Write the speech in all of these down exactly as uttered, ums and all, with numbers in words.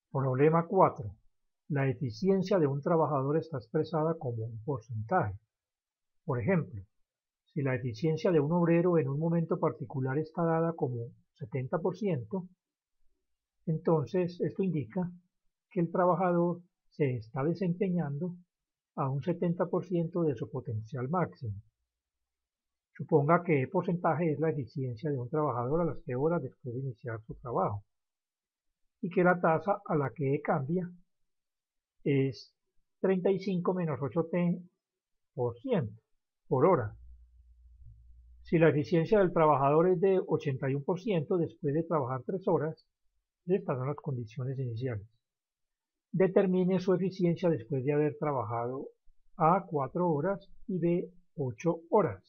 Problema cuatro. La eficiencia de un trabajador está expresada como un porcentaje. Por ejemplo, si la eficiencia de un obrero en un momento particular está dada como setenta por ciento, entonces esto indica que el trabajador se está desempeñando a un setenta por ciento de su potencial máximo. Suponga que E porcentaje es la eficiencia de un trabajador a las T horas después de iniciar su trabajo y que la tasa a la que E cambia es treinta y cinco menos ocho T por ciento por hora. Si la eficiencia del trabajador es de ochenta y uno por ciento después de trabajar tres horas, estas son las condiciones iniciales. Determine su eficiencia después de haber trabajado A cuatro horas y B ocho horas.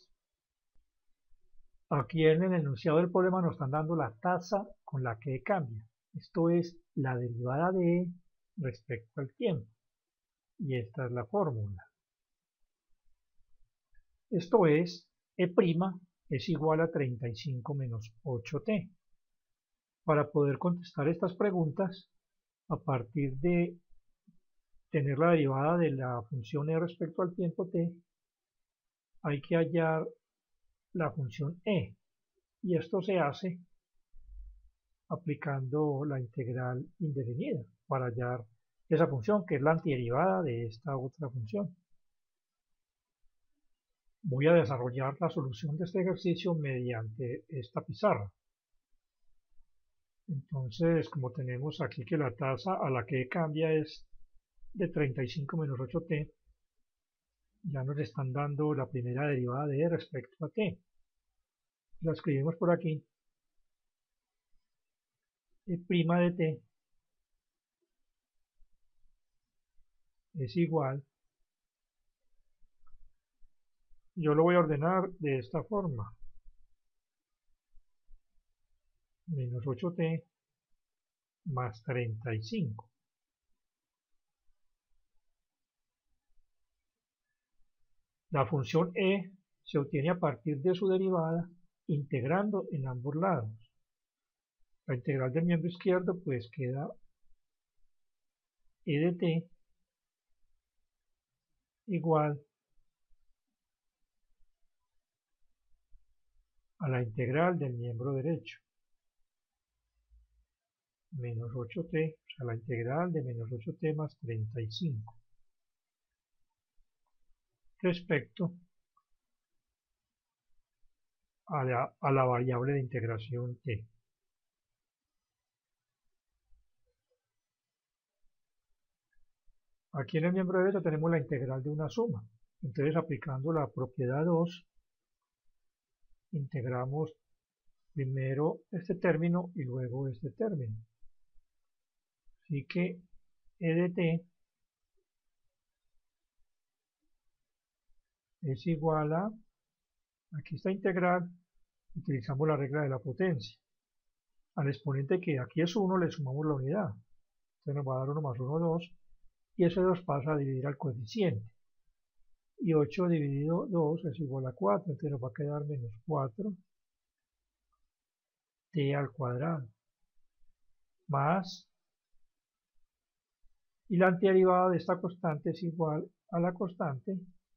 Aquí en el enunciado del problema nos están dando la tasa con la que E cambia. Esto es la derivada de E respecto al tiempo. Y esta es la fórmula. Esto es, E' es igual a treinta y cinco menos ocho T. Para poder contestar estas preguntas, a partir de tener la derivada de la función E respecto al tiempo T, hay que hallar la función E. Y esto se hace aplicando la integral indefinida para hallar esa función, que es la antiderivada de esta otra función. Voy a desarrollar la solución de este ejercicio mediante esta pizarra. Entonces, como tenemos aquí que la tasa a la que cambia es de treinta y cinco menos ocho T, ya nos están dando la primera derivada de E respecto a T. La escribimos por aquí. E' de T es igual, yo lo voy a ordenar de esta forma, menos ocho T más treinta y cinco. La función E se obtiene a partir de su derivada integrando en ambos lados. La integral del miembro izquierdo pues queda E de T igual a la integral del miembro derecho, menos ocho T, o sea, la integral de menos ocho T más treinta y cinco, respecto a la, a la variable de integración T. Aquí en el miembro derecho tenemos la integral de una suma, entonces aplicando la propiedad dos, integramos primero este término y luego este término. Así que E de T es igual a, aquí está integral, utilizamos la regla de la potencia. Al exponente que aquí es uno le sumamos la unidad. Entonces nos va a dar uno más uno, dos, y ese dos pasa a dividir al coeficiente. Y ocho dividido dos es igual a cuatro, entonces nos va a quedar menos cuatro T al cuadrado, más, y la antiderivada de esta constante es igual a la constante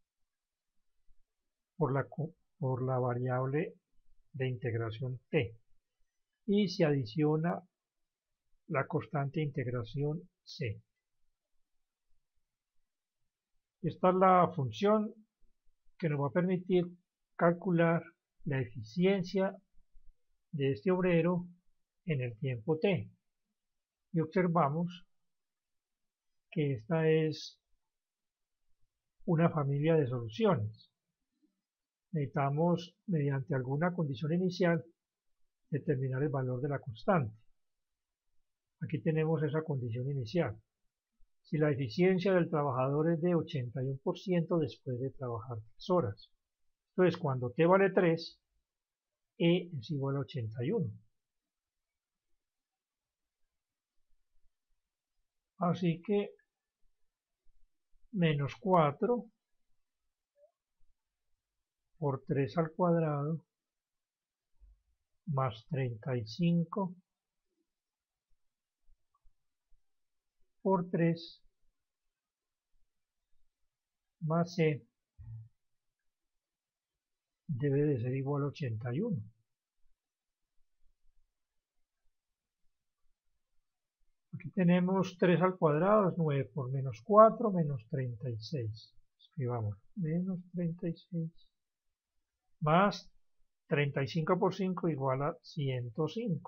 por la, por la variable de integración T. Y se adiciona la constante de integración C. Esta es la función que nos va a permitir calcular la eficiencia de este obrero en el tiempo T. Y observamos que esta es una familia de soluciones. Necesitamos, mediante alguna condición inicial, determinar el valor de la constante. Aquí tenemos esa condición inicial. Si la eficiencia del trabajador es de ochenta y uno por ciento después de trabajar tres horas. Entonces, cuando T vale tres, E es igual a ochenta y uno. Así que menos cuatro por tres al cuadrado más treinta y cinco por tres más C debe de ser igual a ochenta y uno. Aquí tenemos tres al cuadrado, es nueve por menos cuatro, menos treinta y seis. Escribamos, menos treinta y seis más treinta y cinco por cinco igual a ciento cinco.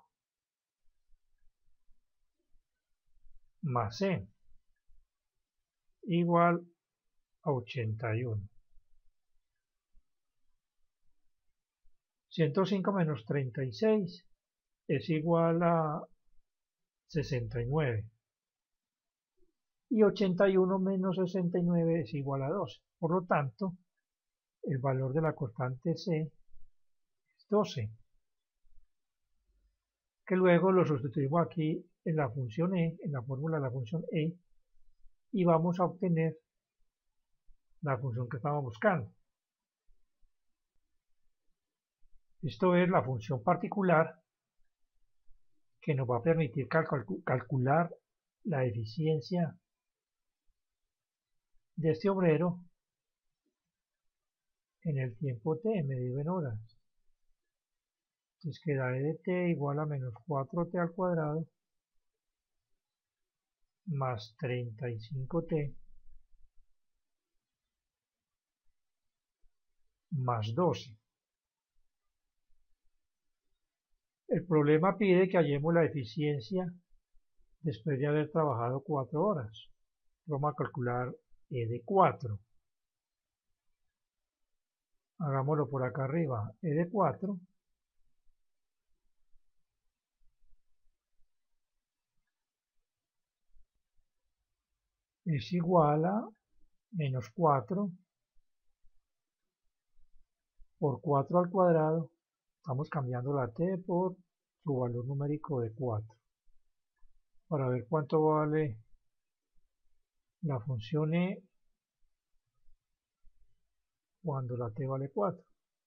Más C igual a ochenta y uno. ciento cinco menos treinta y seis es igual a sesenta y nueve. Y ochenta y uno menos sesenta y nueve es igual a doce. Por lo tanto, el valor de la constante C es doce. Que luego lo sustituimos aquí en la función E, en la fórmula de la función E, y vamos a obtener la función que estamos buscando. Esto es la función particular que nos va a permitir calcul calcular la eficiencia de este obrero en el tiempo t, medido en horas. Entonces queda E de t igual a menos cuatro t al cuadrado más treinta y cinco t más doce. El problema pide que hallemos la eficiencia después de haber trabajado cuatro horas. Vamos a calcular E de cuatro. Hagámoslo por acá arriba. E de cuatro es igual a menos cuatro por cuatro al cuadrado. Estamos cambiando la t por su valor numérico de cuatro. Para ver cuánto vale la función E cuando la t vale cuatro.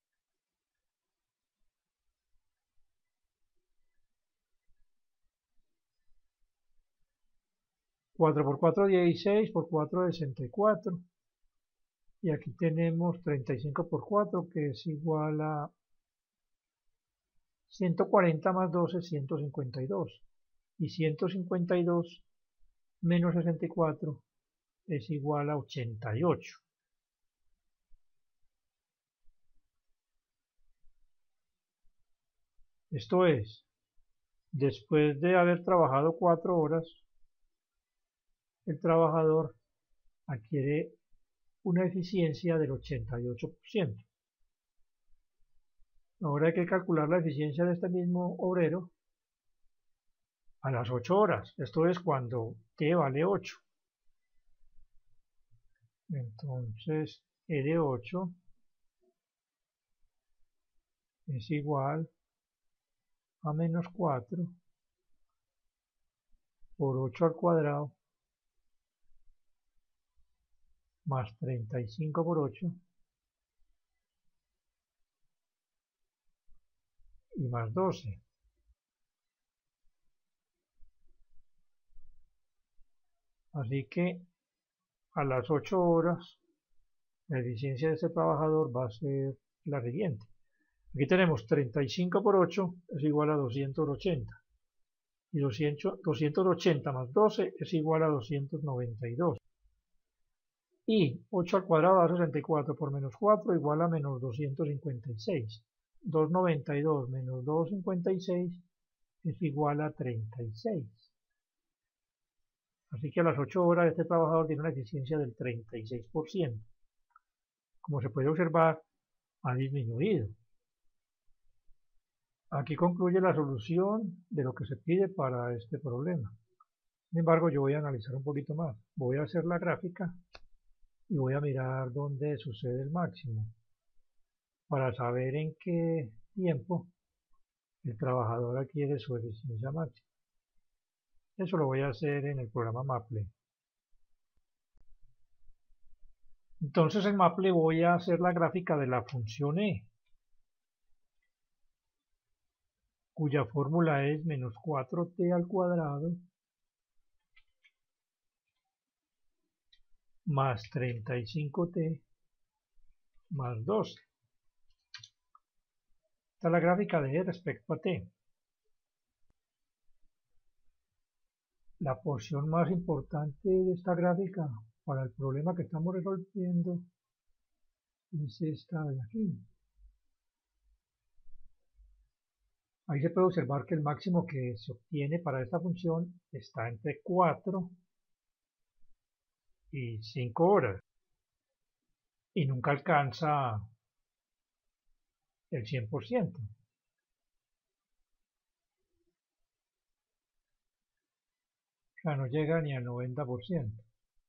cuatro por cuatro, dieciséis, por cuatro, sesenta y cuatro. Y aquí tenemos treinta y cinco por cuatro, que es igual a ciento cuarenta más doce, ciento cincuenta y dos. Y ciento cincuenta y dos menos sesenta y cuatro es igual a ochenta y ocho. Esto es, después de haber trabajado cuatro horas, el trabajador adquiere una eficiencia del ochenta y ocho por ciento. Ahora hay que calcular la eficiencia de este mismo obrero a las ocho horas. Esto es cuando t vale ocho. Entonces, E de ocho es igual a menos cuatro por ocho al cuadrado más treinta y cinco por ocho y más doce. Así que a las ocho horas la eficiencia de este trabajador va a ser la siguiente. Aquí tenemos treinta y cinco por ocho es igual a doscientos ochenta. Y doscientos, doscientos ochenta más doce es igual a doscientos noventa y dos. Y ocho al cuadrado da sesenta y cuatro por menos cuatro igual a menos doscientos cincuenta y seis. doscientos noventa y dos menos doscientos cincuenta y seis es igual a treinta y seis. Así que a las ocho horas este trabajador tiene una eficiencia del treinta y seis por ciento. Como se puede observar, ha disminuido. Aquí concluye la solución de lo que se pide para este problema. Sin embargo, yo voy a analizar un poquito más. Voy a hacer la gráfica y voy a mirar dónde sucede el máximo para saber en qué tiempo el trabajador adquiere su eficiencia máxima. Eso lo voy a hacer en el programa Maple. Entonces en Maple voy a hacer la gráfica de la función E, cuya fórmula es menos cuatro t al cuadrado más treinta y cinco t más doce. Esta es la gráfica de E respecto a t. La porción más importante de esta gráfica para el problema que estamos resolviendo es esta de aquí. Ahí se puede observar que el máximo que se obtiene para esta función está entre cuatro y cinco horas y nunca alcanza el cien por ciento. O sea, no llega ni al noventa por ciento.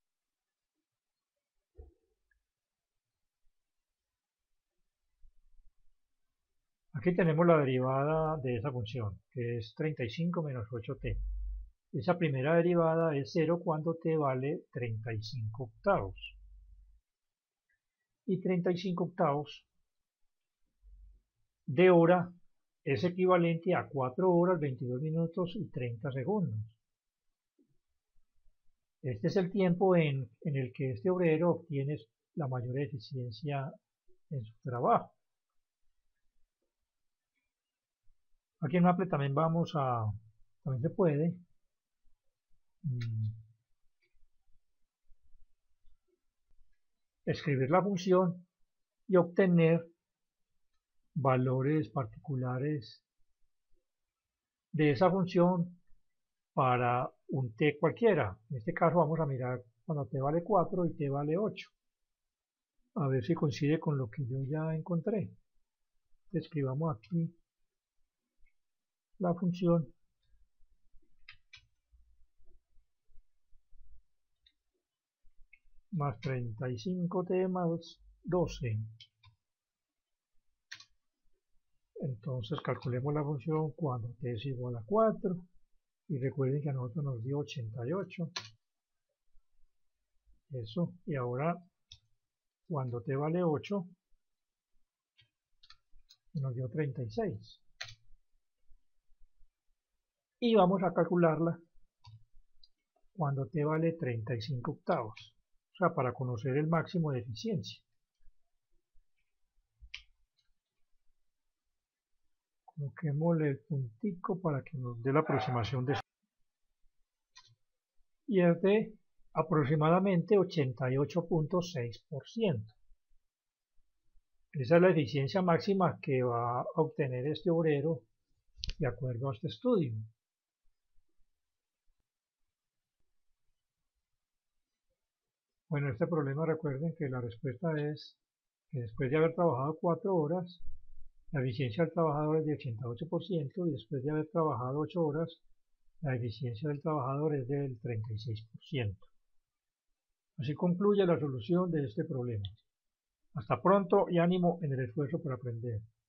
Aquí tenemos la derivada de esa función, que es treinta y cinco menos ocho t. Esa primera derivada es cero cuando t vale treinta y cinco octavos. Y treinta y cinco octavos de hora es equivalente a cuatro horas, veintidós minutos y treinta segundos. Este es el tiempo en, en el que este obrero obtiene la mayor eficiencia en su trabajo. Aquí en Maple también vamos a, también se puede mmm, escribir la función y obtener valores particulares de esa función para un t cualquiera. En este caso vamos a mirar cuando t vale cuatro y t vale ocho. A ver si coincide con lo que yo ya encontré. Escribamos aquí la función más treinta y cinco t más doce. Entonces calculemos la función cuando t es igual a cuatro. Y recuerden que a nosotros nos dio ochenta y ocho. Eso. Y ahora, cuando t vale ocho, nos dio treinta y seis. Y vamos a calcularla cuando t vale treinta y cinco octavos. O sea, para conocer el máximo de eficiencia. Coloquémosle el puntico para que nos dé la aproximación de... Y es de aproximadamente ochenta y ocho punto seis por ciento. Esa es la eficiencia máxima que va a obtener este obrero de acuerdo a este estudio. Bueno, este problema recuerden que la respuesta es que después de haber trabajado cuatro horas, la eficiencia del trabajador es de ochenta y ocho por ciento y después de haber trabajado ocho horas, la eficiencia del trabajador es del treinta y seis por ciento. Así concluye la solución de este problema. Hasta pronto y ánimo en el esfuerzo por aprender.